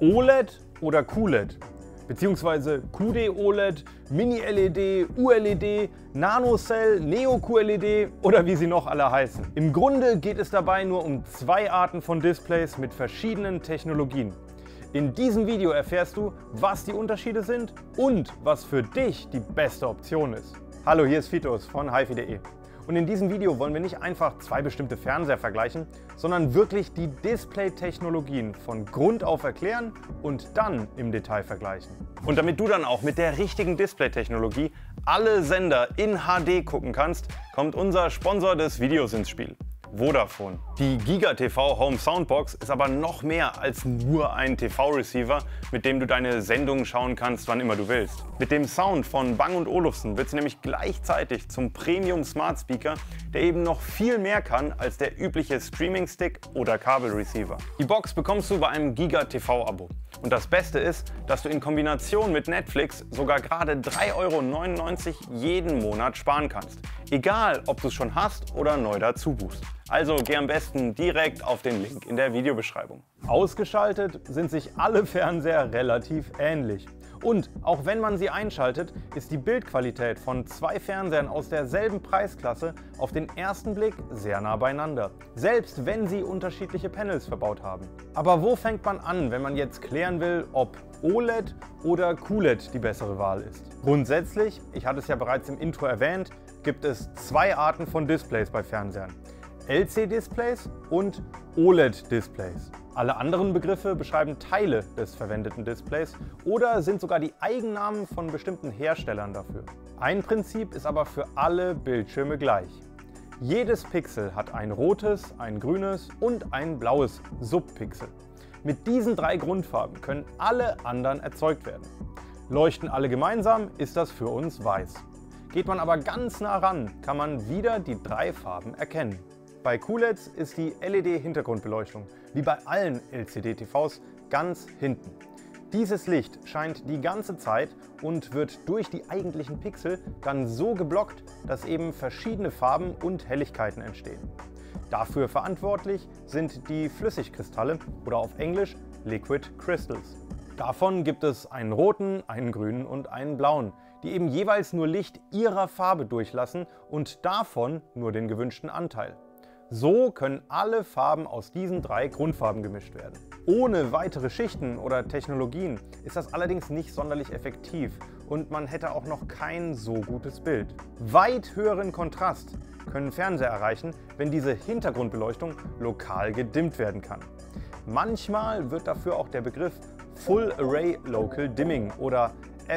OLED oder QLED, beziehungsweise QD-OLED, Mini-LED, ULED, NanoCell, Neo-QLED oder wie sie noch alle heißen. Im Grunde geht es dabei nur um zwei Arten von Displays mit verschiedenen Technologien. In diesem Video erfährst du, was die Unterschiede sind und was für dich die beste Option ist. Hallo, hier ist Fitos von HiFi.de. Und in diesem Video wollen wir nicht einfach zwei bestimmte Fernseher vergleichen, sondern wirklich die Display-Technologien von Grund auf erklären und dann im Detail vergleichen. Und damit du dann auch mit der richtigen Display-Technologie alle Sender in HD gucken kannst, kommt unser Sponsor des Videos ins Spiel: Vodafone. Die GigaTV Home Soundbox ist aber noch mehr als nur ein TV-Receiver, mit dem du deine Sendungen schauen kannst, wann immer du willst. Mit dem Sound von Bang & Olufsen wird sie nämlich gleichzeitig zum Premium Smart Speaker, der eben noch viel mehr kann als der übliche Streaming-Stick oder Kabelreceiver. Die Box bekommst du bei einem GigaTV-Abo. Und das Beste ist, dass du in Kombination mit Netflix sogar gerade 3,99 € jeden Monat sparen kannst. Egal, ob du es schon hast oder neu dazu buchst. Also geh am besten direkt auf den Link in der Videobeschreibung. Ausgeschaltet sind sich alle Fernseher relativ ähnlich. Und auch wenn man sie einschaltet, ist die Bildqualität von zwei Fernsehern aus derselben Preisklasse auf den ersten Blick sehr nah beieinander, selbst wenn sie unterschiedliche Panels verbaut haben. Aber wo fängt man an, wenn man jetzt klären will, ob OLED oder QLED die bessere Wahl ist? Grundsätzlich, ich hatte es ja bereits im Intro erwähnt, gibt es zwei Arten von Displays bei Fernsehern: LC-Displays und OLED-Displays. Alle anderen Begriffe beschreiben Teile des verwendeten Displays oder sind sogar die Eigennamen von bestimmten Herstellern dafür. Ein Prinzip ist aber für alle Bildschirme gleich. Jedes Pixel hat ein rotes, ein grünes und ein blaues Subpixel. Mit diesen drei Grundfarben können alle anderen erzeugt werden. Leuchten alle gemeinsam, ist das für uns weiß. Geht man aber ganz nah ran, kann man wieder die drei Farben erkennen. Bei QLEDs ist die LED-Hintergrundbeleuchtung, wie bei allen LCD-TVs, ganz hinten. Dieses Licht scheint die ganze Zeit und wird durch die eigentlichen Pixel dann so geblockt, dass eben verschiedene Farben und Helligkeiten entstehen. Dafür verantwortlich sind die Flüssigkristalle oder auf Englisch Liquid Crystals. Davon gibt es einen roten, einen grünen und einen blauen, die eben jeweils nur Licht ihrer Farbe durchlassen und davon nur den gewünschten Anteil. So können alle Farben aus diesen drei Grundfarben gemischt werden. Ohne weitere Schichten oder Technologien ist das allerdings nicht sonderlich effektiv und man hätte auch noch kein so gutes Bild. Weit höheren Kontrast können Fernseher erreichen, wenn diese Hintergrundbeleuchtung lokal gedimmt werden kann. Manchmal wird dafür auch der Begriff Full Array Local Dimming oder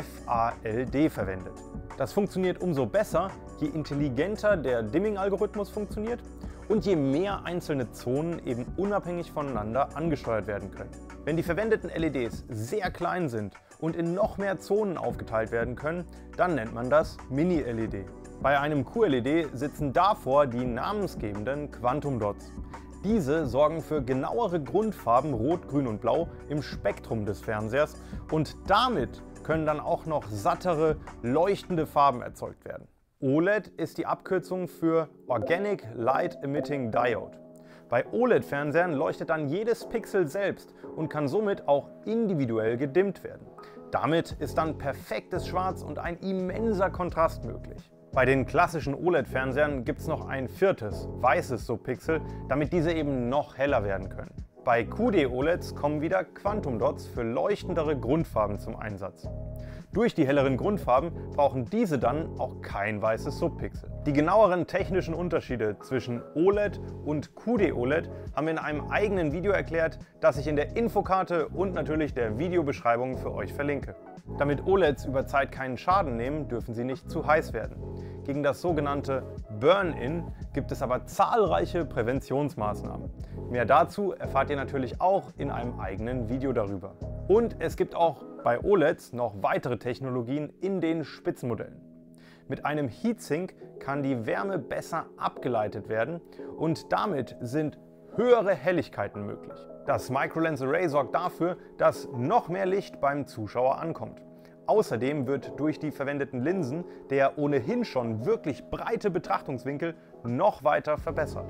FALD verwendet. Das funktioniert umso besser, je intelligenter der Dimming-Algorithmus funktioniert und je mehr einzelne Zonen eben unabhängig voneinander angesteuert werden können. Wenn die verwendeten LEDs sehr klein sind und in noch mehr Zonen aufgeteilt werden können, dann nennt man das Mini-LED. Bei einem QLED sitzen davor die namensgebenden Quantum Dots. Diese sorgen für genauere Grundfarben Rot, Grün und Blau im Spektrum des Fernsehers und damit können dann auch noch sattere, leuchtende Farben erzeugt werden. OLED ist die Abkürzung für Organic Light Emitting Diode. Bei OLED-Fernsehern leuchtet dann jedes Pixel selbst und kann somit auch individuell gedimmt werden. Damit ist dann perfektes Schwarz und ein immenser Kontrast möglich. Bei den klassischen OLED-Fernsehern gibt es noch ein viertes, weißes Subpixel, damit diese eben noch heller werden können. Bei QD-OLEDs kommen wieder Quantum Dots für leuchtendere Grundfarben zum Einsatz. Durch die helleren Grundfarben brauchen diese dann auch kein weißes Subpixel. Die genaueren technischen Unterschiede zwischen OLED und QD-OLED haben wir in einem eigenen Video erklärt, das ich in der Infokarte und natürlich der Videobeschreibung für euch verlinke. Damit OLEDs über Zeit keinen Schaden nehmen, dürfen sie nicht zu heiß werden. Gegen das sogenannte Burn-In gibt es aber zahlreiche Präventionsmaßnahmen. Mehr dazu erfahrt ihr natürlich auch in einem eigenen Video darüber. Und es gibt auch bei OLEDs noch weitere Technologien in den Spitzenmodellen. Mit einem Heatsink kann die Wärme besser abgeleitet werden und damit sind höhere Helligkeiten möglich. Das Microlens Array sorgt dafür, dass noch mehr Licht beim Zuschauer ankommt. Außerdem wird durch die verwendeten Linsen der ohnehin schon wirklich breite Betrachtungswinkel noch weiter verbessert.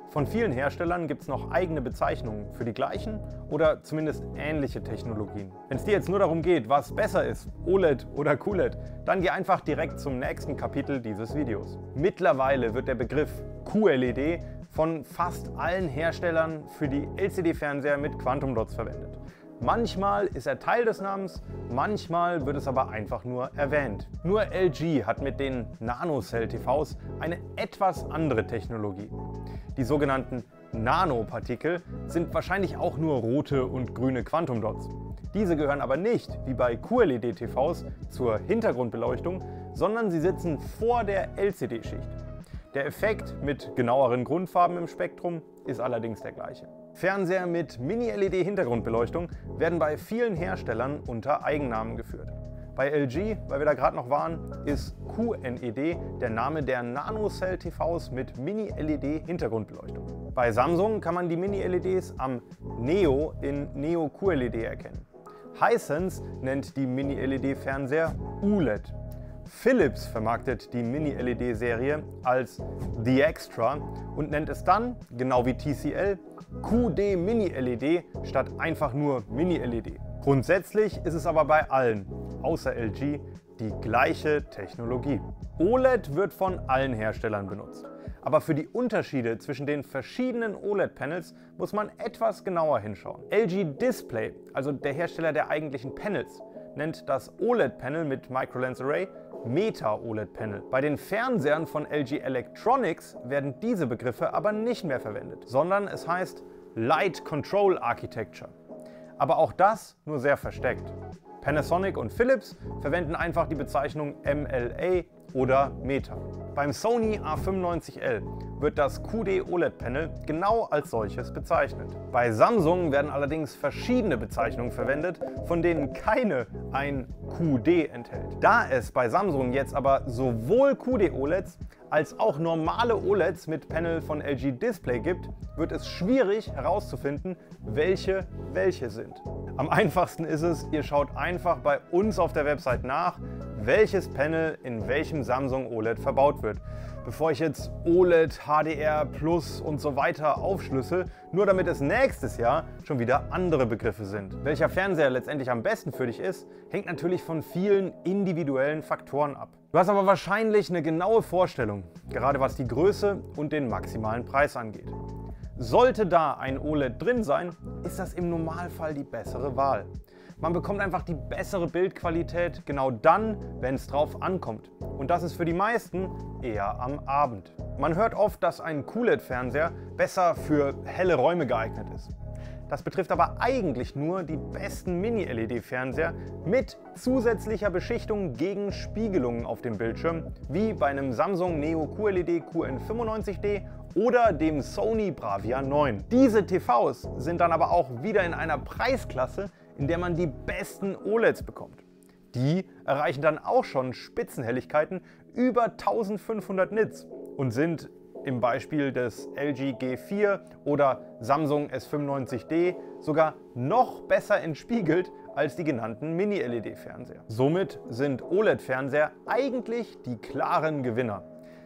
Von vielen Herstellern gibt es noch eigene Bezeichnungen für die gleichen oder zumindest ähnliche Technologien. Wenn es dir jetzt nur darum geht, was besser ist, OLED oder QLED, dann geh einfach direkt zum nächsten Kapitel dieses Videos. Mittlerweile wird der Begriff QLED von fast allen Herstellern für die LCD-Fernseher mit Quantum Dots verwendet. Manchmal ist er Teil des Namens, manchmal wird es aber einfach nur erwähnt. Nur LG hat mit den NanoCell-TVs eine etwas andere Technologie. Die sogenannten Nanopartikel sind wahrscheinlich auch nur rote und grüne Quantum Dots. Diese gehören aber nicht, wie bei QLED-TVs, zur Hintergrundbeleuchtung, sondern sie sitzen vor der LCD-Schicht. Der Effekt mit genaueren Grundfarben im Spektrum ist allerdings der gleiche. Fernseher mit Mini-LED-Hintergrundbeleuchtung werden bei vielen Herstellern unter Eigennamen geführt. Bei LG, weil wir da gerade noch waren, ist QNED der Name der NanoCell-TVs mit Mini-LED-Hintergrundbeleuchtung. Bei Samsung kann man die Mini-LEDs am Neo in Neo QLED erkennen. Hisense nennt die Mini-LED-Fernseher ULED. Philips vermarktet die Mini-LED-Serie als The Extra und nennt es dann, genau wie TCL, QD Mini-LED statt einfach nur Mini-LED. Grundsätzlich ist es aber bei allen, außer LG, die gleiche Technologie. OLED wird von allen Herstellern benutzt. Aber für die Unterschiede zwischen den verschiedenen OLED-Panels muss man etwas genauer hinschauen. LG Display, also der Hersteller der eigentlichen Panels, nennt das OLED-Panel mit Micro-Lens Array Meta-OLED-Panel. Bei den Fernsehern von LG Electronics werden diese Begriffe aber nicht mehr verwendet, sondern es heißt Light Control Architecture. Aber auch das nur sehr versteckt. Panasonic und Philips verwenden einfach die Bezeichnung MLA oder Meta. Beim Sony A95L wird das QD-OLED-Panel genau als solches bezeichnet. Bei Samsung werden allerdings verschiedene Bezeichnungen verwendet, von denen keine ein QD enthält. Da es bei Samsung jetzt aber sowohl QD-OLEDs als auch normale OLEDs mit Panel von LG Display gibt, wird es schwierig herauszufinden, welche sind. Am einfachsten ist es, ihr schaut einfach bei uns auf der Website nach, welches Panel in welchem Samsung OLED verbaut wird. Bevor ich jetzt OLED, HDR Plus und so weiter aufschlüssel, nur damit es nächstes Jahr schon wieder andere Begriffe sind. Welcher Fernseher letztendlich am besten für dich ist, hängt natürlich von vielen individuellen Faktoren ab. Du hast aber wahrscheinlich eine genaue Vorstellung, gerade was die Größe und den maximalen Preis angeht. Sollte da ein OLED drin sein, ist das im Normalfall die bessere Wahl. Man bekommt einfach die bessere Bildqualität genau dann, wenn es drauf ankommt. Und das ist für die meisten eher am Abend. Man hört oft, dass ein QLED-Fernseher besser für helle Räume geeignet ist. Das betrifft aber eigentlich nur die besten Mini-LED-Fernseher mit zusätzlicher Beschichtung gegen Spiegelungen auf dem Bildschirm, wie bei einem Samsung Neo QLED QN95D oder dem Sony Bravia 9. Diese TVs sind dann aber auch wieder in einer Preisklasse, in der man die besten OLEDs bekommt. Die erreichen dann auch schon Spitzenhelligkeiten über 1500 Nits und sind im Beispiel des LG G4 oder Samsung S95D sogar noch besser entspiegelt als die genannten Mini-LED-Fernseher. Somit sind OLED-Fernseher eigentlich die klaren Gewinner,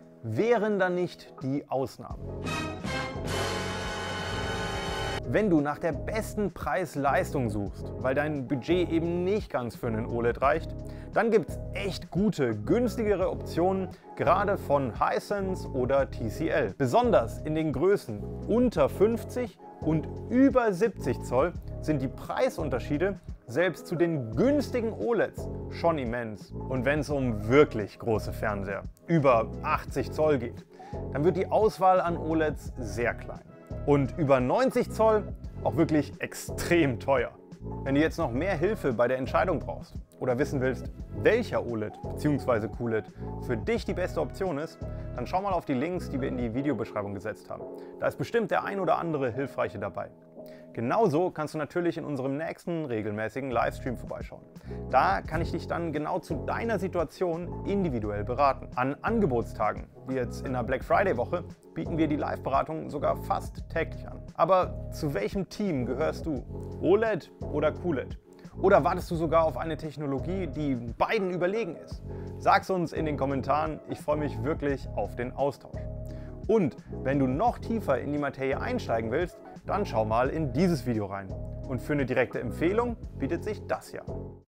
wären dann nicht die Ausnahmen. Wenn du nach der besten Preis-Leistung suchst, weil dein Budget eben nicht ganz für einen OLED reicht, dann gibt es echt gute, günstigere Optionen, gerade von Hisense oder TCL. Besonders in den Größen unter 50 und über 70 Zoll sind die Preisunterschiede selbst zu den günstigen OLEDs schon immens. Und wenn es um wirklich große Fernseher über 80 Zoll geht, dann wird die Auswahl an OLEDs sehr klein. Und über 90 Zoll auch wirklich extrem teuer. Wenn du jetzt noch mehr Hilfe bei der Entscheidung brauchst oder wissen willst, welcher OLED bzw. QLED für dich die beste Option ist, dann schau mal auf die Links, die wir in die Videobeschreibung gesetzt haben. Da ist bestimmt der ein oder andere hilfreiche dabei. Genauso kannst du natürlich in unserem nächsten regelmäßigen Livestream vorbeischauen. Da kann ich dich dann genau zu deiner Situation individuell beraten. An Angebotstagen, wie jetzt in der Black Friday Woche, bieten wir die Live-Beratung sogar fast täglich an. Aber zu welchem Team gehörst du? OLED oder QLED? Oder wartest du sogar auf eine Technologie, die beiden überlegen ist? Sag's uns in den Kommentaren, ich freue mich wirklich auf den Austausch. Und wenn du noch tiefer in die Materie einsteigen willst, dann schau mal in dieses Video rein. Und für eine direkte Empfehlung bietet sich das hier.